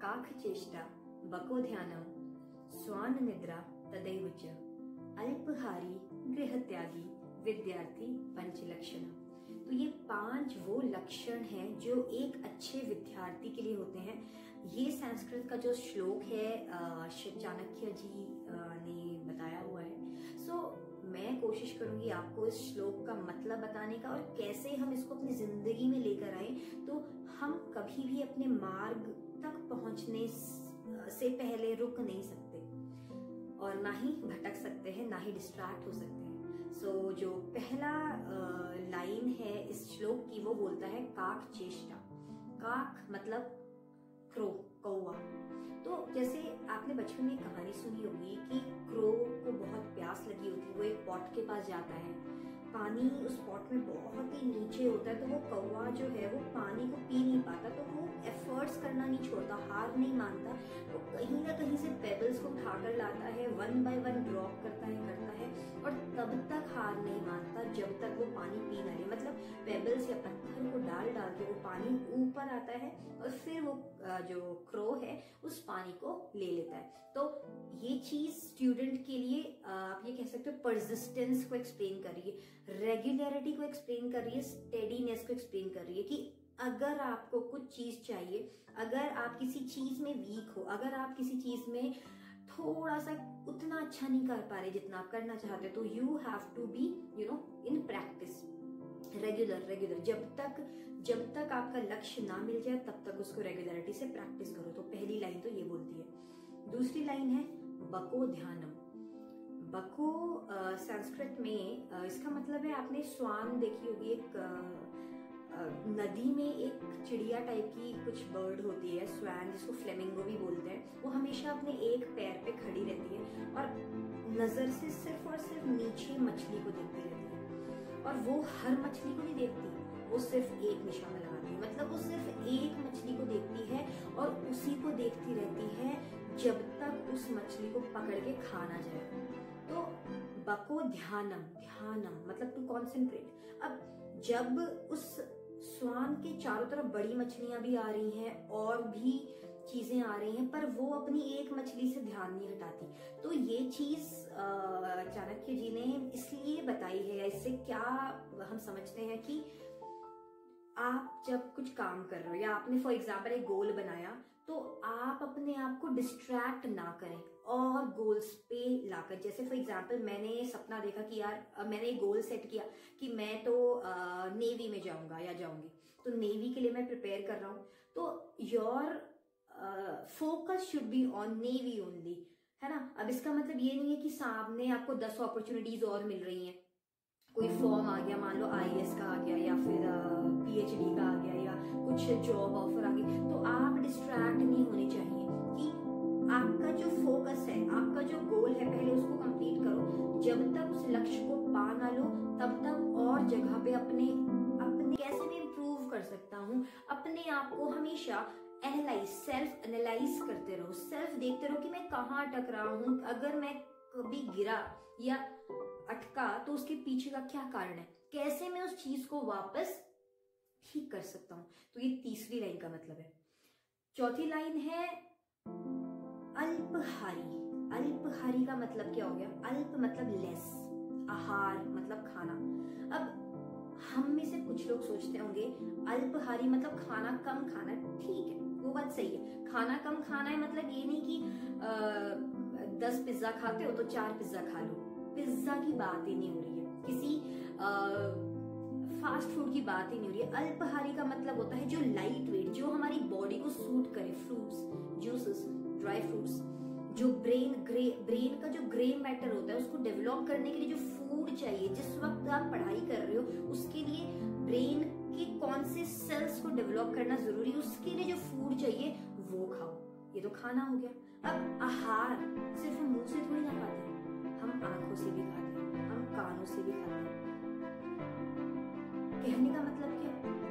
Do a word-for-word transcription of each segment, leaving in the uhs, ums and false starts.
काक चेष्टा बको ध्यानम स्वान निद्रा तदैव च अल्पहारी गृह त्यागी विद्यार्थी पंच लक्षण। तो ये पांच वो लक्षण हैं जो एक अच्छे विद्यार्थी के लिए होते हैं। ये संस्कृत का जो श्लोक है चाणक्य जी ने बताया हुआ है। सो मैं कोशिश करूंगी आपको इस श्लोक का मतलब बताने का और कैसे हम इसको अपनी जिंदगी में लेकर आए, तो हम कभी भी अपने मार्ग तक पहुंचने से पहले रुक नहीं सकते और ना ही भटक सकते हैं, ना ही डिस्ट्रैक्ट हो सकते हैं। सो so, जो पहला लाइन है इस श्लोक की वो बोलता है काक चेष्टा। काक मतलब क्रो, कौवा। तो जैसे आपने बचपन में कहानी सुनी होगी कि क्रो को बहुत प्यास लगी होती है, वो एक पॉट के पास जाता है, पानी उस पॉट में बहुत ही नीचे होता है, तो वो कौवा जो है वो पानी को पी नहीं पाता, तो वो एफर्ट्स करना नहीं छोड़ता, हार नहीं मानता, वो कहीं ना कहीं से पेबल्स को उठाकर लाता है, वन बाय वन ड्रॉप करता है करता है और तब तक हार नहीं मानता जब तक वो पानी पी ना ले। मतलब पेबल्स या पत्थर को डाल डाल के वो पानी ऊपर आता है और फिर वो जो क्रो है उस पानी को ले लेता है। तो ये चीज स्टूडेंट के लिए आप ये कह सकते हो परसिस्टेंस को एक्सप्लेन कर रही है, रेगुलरिटी को एक्सप्लेन कर रही है, स्टेडीनेस को एक्सप्लेन कर रही है कि अगर आपको कुछ चीज चाहिए, अगर आप किसी चीज में वीक हो, अगर आप किसी चीज में थोड़ा सा उतना अच्छा नहीं कर पा रहे जितना आप करना चाहते हो, तो you have to be you know in practice, regular regular जब तक जब तक आपका लक्ष्य ना मिल जाए तब तक उसको रेगुलरिटी से प्रैक्टिस करो। तो पहली लाइन तो ये बोलती है। दूसरी लाइन है बको ध्यानम। बको संस्कृत में आ, इसका मतलब है, आपने स्वान देखी होगी, एक आ, आ, नदी में एक चिड़िया टाइप की कुछ बर्ड होती है स्वैन, जिसको फ्लेमिंगो भी बोलते हैं। वो हमेशा अपने एक पैर पे खड़ी रहती है और नजर से सिर्फ और सिर्फ नीचे मछली को देखती रहती है और वो हर मछली को नहीं देखती, वो सिर्फ एक निशाना लगाती है। मतलब वो सिर्फ एक मछली को देखती है और उसी को देखती रहती है जब तक उस मछली को पकड़ के खा ना जाए। तो बको ध्यानम, ध्यानम मतलब टू कॉन्सेंट्रेट। अब जब उस स्वान के चारों तरफ बड़ी मछलियां भी आ रही हैं और भी चीजें आ रही हैं, पर वो अपनी एक मछली से ध्यान नहीं हटाती। तो ये चीज चाणक्य जी ने इसलिए बताई है, या इससे क्या हम समझते हैं कि आप जब कुछ काम कर रहे हो या आपने फॉर एग्जाम्पल एक गोल बनाया, तो आप अपने आप को डिस्ट्रैक्ट ना करें और गोल्स पे लाकर, जैसे फॉर एग्जाम्पल मैंने सपना देखा कि यार मैंने एक गोल सेट किया कि मैं तो नेवी में जाऊंगा या जाऊंगी, तो नेवी के लिए मैं प्रिपेयर कर रहा हूं, तो your focus should be on navy only, है ना। अब इसका मतलब ये नहीं है कि सामने आपको दस अपॉर्चुनिटीज और मिल रही हैं, कोई फॉर्म आ गया, मान लो आईएएस का आ गया या फिर पीएचडी का आ गया या कुछ जॉब ऑफर आ गई, तो आप डिस्ट्रैक्ट नहीं होने चाहिए कि आपका जो फोकस है, आपका जो गोल है, पहले उसको कंप्लीट करो। जब तक उस लक्ष्य को पा ना लो तब तक और जगह पे अपने अपने कैसे मैं इंप्रूव कर सकता हूँ, अपने आप को हमेशा एनालाइज, सेल्फ एनालाइज करते रहो, सेल्फ देखते रहो कि मैं कहाँ अटक रहा हूँ, अगर मैं कभी गिरा या अटका तो उसके पीछे का क्या कारण है, कैसे मैं उस चीज को वापस ठीक कर सकता हूं। तो ये तीसरी लाइन का मतलब है। चौथी लाइन है अल्पहारी। अल्पहारी का मतलब क्या हो गया? अल्प मतलब लेस, आहार मतलब खाना। अब हम में से कुछ लोग सोचते होंगे अल्पहारी मतलब खाना कम खाना, ठीक है, वो बात सही है, खाना कम खाना है मतलब ये नहीं कि आ, दस पिज्जा खाते हो तो चार पिज्जा खा लो, पिज्जा की बात ही नहीं हो रही है, किसी आ, फास्ट फूड की बात ही नहीं हो रही है। अल्पहारी का मतलब होता है जो लाइट वेट, जो हमारी बॉडी को सूट करे, फ्रूट्स, जूसेस, ड्राई फ्रूट्स, जो ब्रेन ग्रे ब्रेन का जो ग्रे मैटर होता है उसको डेवलप करने के लिए जो फूड चाहिए, जिस वक्त आप पढ़ाई कर रहे हो उसके लिए ब्रेन के कौन से सेल्स को डेवलप करना जरूरी है, उसके लिए जो फूड चाहिए वो खाओ, ये तो खाना हो गया। अब आहार सिर्फ हम मुंह से थोड़ी ना खाते हैं, हम आंखों से भी खाते हैं, हम कानों से भी खाते हैं। कहने का मतलब क्या?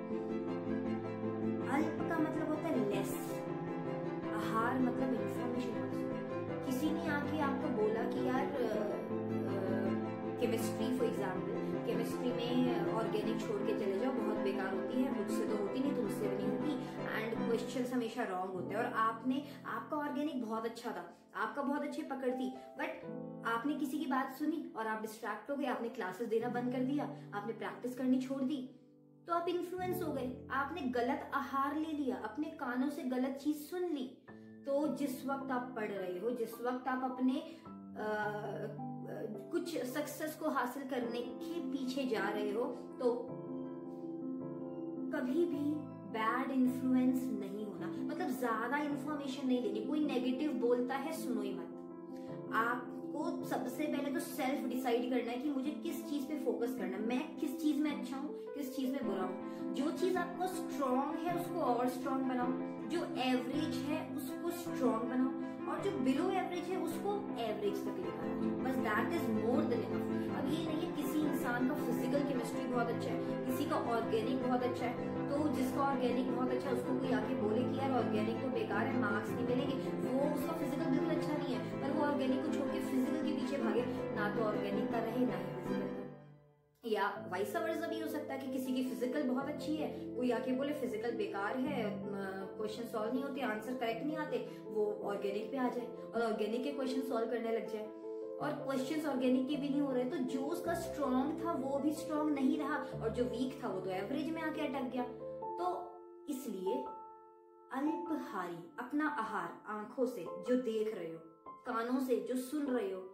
अल्प का मतलब होता है लेस, आहार मतलब इंफॉर्मेशन। किसी ने आके आपको बोला कि यार केमिस्ट्री फॉर एग्जाम्पल, केमिस्ट्री में ऑर्गेनिक छोड़ के चले जाओ, बहुत बेकार होती है, मुझसे तो होती नहीं, तुमसे भी नहीं होगी, एंड क्वेश्चंस हमेशा रॉन्ग होते हैं। और आपने आपका ऑर्गेनिक बहुत अच्छा था, आपका बहुत अच्छी पकड़ थी, बट आपने किसी की बात सुनी और आप डिस्ट्रैक्ट हो गए, आपने क्लासेस देना बंद कर दिया, आपने प्रैक्टिस करनी छोड़ दी, तो आप इन्फ्लुएंस हो गए, आपने गलत आहार ले लिया, अपने कानों से गलत चीज सुन ली। तो जिस वक्त आप पढ़ रहे हो, जिस वक्त आप अपने आ, कुछ सक्सेस को हासिल करने के पीछे जा रहे हो, तो कभी भी बैड इन्फ्लुएंस नहीं होना, मतलब ज्यादा इंफॉर्मेशन नहीं लेनी। कोई नेगेटिव बोलता है सुनो ही मत। आपको सबसे पहले तो सेल्फ डिसाइड करना है कि मुझे किस चीज पे फोकस करना है, मैं किस चीज में अच्छा हूँ, किस चीज में बुरा हूँ। जो चीज आपको स्ट्रांग है उसको और स्ट्रांग बनाओ, जो एवरेज है उसको स्ट्रांग बनाओ, और जो बिलो एवरेज है उसको एवरेज तक लेकर आओ। बस that is more than enough. अब ये नहीं है किसी इंसान का फिजिकल केमिस्ट्री बहुत अच्छा है, किसी का ऑर्गेनिक बहुत अच्छा है, तो जिसका ऑर्गेनिक बहुत अच्छा है उसको कोई आके बोले कि यार ऑर्गेनिक तो बेकार है, मार्क्स नहीं मिलेंगे, वो उसका फिजिकल बिल्कुल अच्छा नहीं है, पर वो ऑर्गेनिक को छोड़ के फिजिकल के पीछे भागे, ना तो ऑर्गेनिक का रहे ना ही फिजिकल का। या वाइस वर्सा भी हो सकता है कि किसी की फिजिकल बहुत अच्छी है, कोई आके बोले फिजिकल बेकार है, क्वेश्चन सॉल्व नहीं होते, आंसर करेक्ट नहीं आते, वो ऑर्गेनिक पे आ जाए और ऑर्गेनिक के क्वेश्चन सॉल्व करने लग जाए, और क्वेश्चंस ऑर्गेनिक के भी नहीं हो रहे, तो जो उसका स्ट्रांग था वो भी स्ट्रांग नहीं रहा, और जो वीक था वो तो एवरेज में आके अटक गया। तो इसलिए अल्पहारी, अपना आहार आंखों से जो देख रहे हो, कानों से जो सुन रहे हो,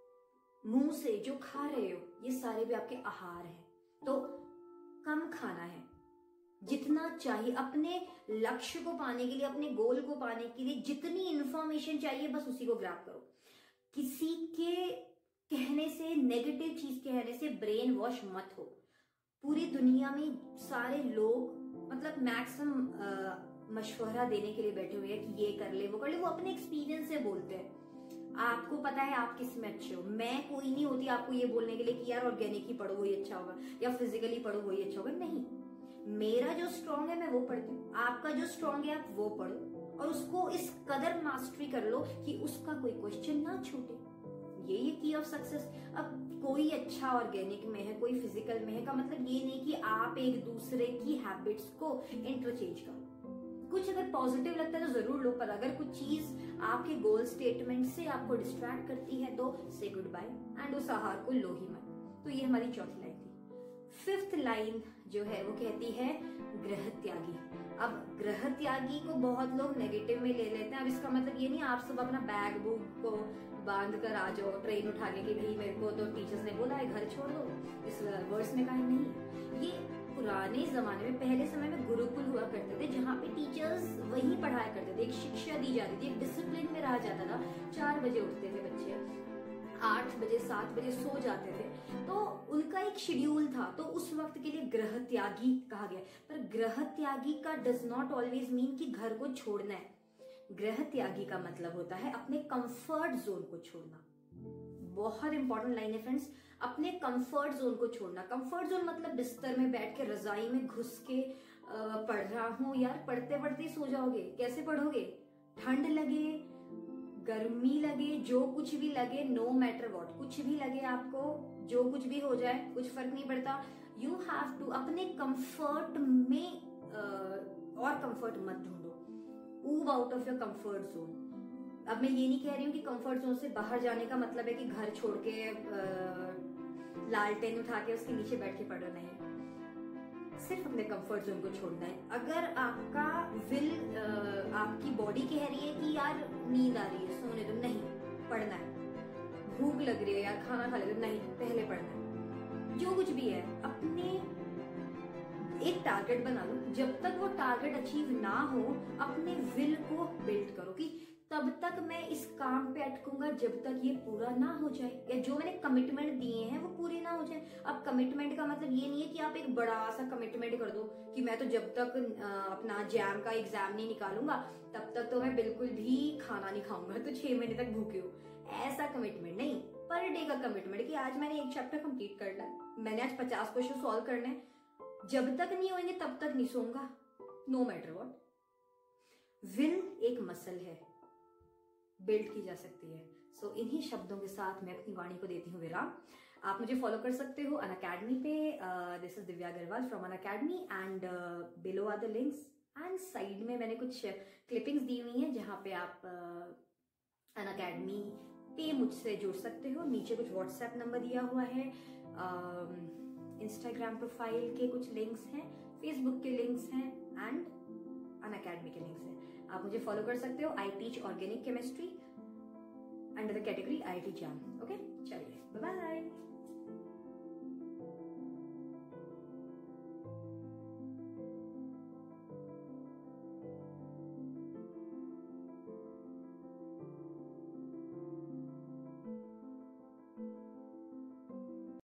मुंह से जो खा रहे हो, ये सारे भी आपके आहार हैं। तो कम खाना है, जितना चाहिए अपने लक्ष्य को पाने के लिए, अपने गोल को पाने के लिए जितनी इंफॉर्मेशन चाहिए बस उसी को ग्रैब करो। किसी के कहने से, नेगेटिव चीज कहने से ब्रेन वॉश मत हो। पूरी दुनिया में सारे लोग मतलब मैक्सिमम मशवरा देने के लिए बैठे हुए हैं कि ये कर ले वो कर ले, वो अपने एक्सपीरियंस से बोलते हैं। आपको पता है आप किस में अच्छे हो, मैं कोई नहीं होती आपको ये बोलने के लिए कि यार ऑर्गेनिक ही पढ़ो वही अच्छा होगा, या फिजिकली पढ़ो वही अच्छा होगा। नहीं, मेरा जो स्ट्रांग है मैं वो पढ़ती हूँ, आपका जो स्ट्रांग है आप वो पढ़ो, और उसको इस कदर मास्टरी कर लो कि उसका कोई क्वेश्चन ना छूटे। यही की ऑफ सक्सेस। अब कोई अच्छा ऑर्गेनिक में है, कोई फिजिकल में है, का मतलब ये नहीं कि आप एक दूसरे की हैबिट्स को इंटरचेंज करो। कुछ अगर पॉजिटिव लगता है तो जरूर लो, पर अगर कुछ चीज आपके गोल स्टेटमेंट से आपको डिस्ट्रैक्ट करती है तो से गुड बाय, एंड उस आहार को लो ही मत। तो ये हमारी चौथी लाइन थी। फिफ्थ लाइन जो है वो कहती है ग्रह त्यागी। अब ग्रह त्यागी को बहुत लोग नेगेटिव में ले लेते हैं। अब इसका मतलब ये नहीं आप सब अपना बैग बुक को बांध कर आ जाओ ट्रेन उठाने के लिए, मेरे को तो टीचर्स ने बोला है घर छोड़ दो, इस वर्ड्स में कहा नहीं। ये पुराने जमाने में, पहले समय में गुरुकुल हुआ करते थे जहाँ पे टीचर्स वही पढ़ाया करते थे, एक शिक्षा दी जाती थी, एक डिसिप्लिन में रहा जाता था। चार बजे उठते थे बच्चे, आठ बजे सात बजे सो जाते थे, तो उनका एक शेड्यूल था, तो उस वक्त के लिए ग्रह त्यागी कहा गया। पर ग्रह त्यागी का डज नॉट ऑलवेज मीन कि घर को छोड़ना है। ग्रह त्यागी का मतलब होता है अपने कंफर्ट जोन को छोड़ना। बहुत इंपॉर्टेंट लाइन है फ्रेंड्स, अपने कंफर्ट जोन को छोड़ना। कंफर्ट जोन मतलब बिस्तर में बैठ के रजाई में घुस के पढ़ रहा हूं, यार पढ़ते पढ़ते सो जाओगे, कैसे पढ़ोगे? ठंड लगे, गर्मी लगे, जो कुछ भी लगे, नो मैटर व्हाट, कुछ भी लगे आपको, जो कुछ भी हो जाए कुछ फर्क नहीं पड़ता। यू हैव टू अपने कंफर्ट में uh, और कंफर्ट मत ढूंढो, move out of your comfort zone. अब मैं ये नहीं कह रही हूँ कि कंफर्ट जोन से बाहर जाने का मतलब है कि घर छोड़ के लालटेन उठा के उसके नीचे बैठ के पढ़ो, नहीं, सिर्फ अपने कंफर्ट जोन को छोड़ना है। अगर आपका विल, आपकी बॉडी कह रही है कि यार नींद आ रही है सोने दो, नहीं, पढ़ना है। भूख लग रही है यार खाना खा ले, नहीं, पहले पढ़ना है। जो कुछ भी है, अपने एक टारगेट बना लो, जब तक वो टारगेट अचीव ना हो अपने विल को बिल्ड करो कि तब तक मैं इस काम पे अटकूंगा जब तक ये पूरा ना हो जाए, या जो मैंने कमिटमेंट दिए हैं वो पूरे ना हो जाए। अब कमिटमेंट का मतलब ये नहीं है कि आप एक बड़ा सा कमिटमेंट कर दो कि मैं तो जब तक अपना जैम का एग्जाम नहीं निकालूंगा तब तक तो मैं बिल्कुल भी खाना नहीं खाऊंगा, तो छह महीने तक भूखे हो, ऐसा कमिटमेंट नहीं। पर डे का कमिटमेंट कि आज मैंने एक चैप्टर कंप्लीट करना है, मैंने आज पचास क्वेश्चन सॉल्व करने हैं, जब तक नहीं होंगे तब तक नहीं सोऊंगा, नो मैटर व्हाट। विल एक मसल है, बिल्ड की जा सकती है। सो so, इन्हीं शब्दों के साथ मैं अपनी वाणी को देती हूँ विराम। आप मुझे फॉलो कर सकते हो अन अकेडमी पे। This is Divya Agrawal from Unacademy and below are the links and side में मैंने कुछ क्लिपिंग्स दी हुई हैं जहाँ पे आप अन uh, अकेडमी पे मुझसे जुड़ सकते हो। नीचे कुछ व्हाट्सएप नंबर दिया हुआ है, इंस्टाग्राम uh, प्रोफाइल के कुछ लिंक्स हैं, फेसबुक के लिंक्स हैं एंड अन अकेडमी के लिंक्स हैं। आप मुझे फॉलो कर सकते हो। I teach organic chemistry under the category I I T JAM. Okay, चलिए बाय बाय।